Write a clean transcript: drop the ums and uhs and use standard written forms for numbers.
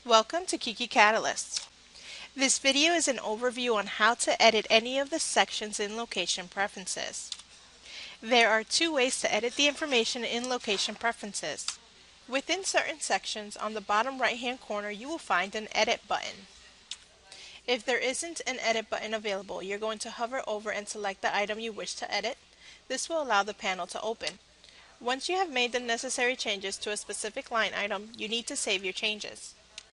Welcome to QQCatalyst. This video is an overview on how to edit any of the sections in Location Preferences. There are two ways to edit the information in Location Preferences. Within certain sections, on the bottom right-hand corner, you will find an Edit button. If there isn't an Edit button available, you're going to hover over and select the item you wish to edit. This will allow the panel to open. Once you have made the necessary changes to a specific line item, you need to save your changes.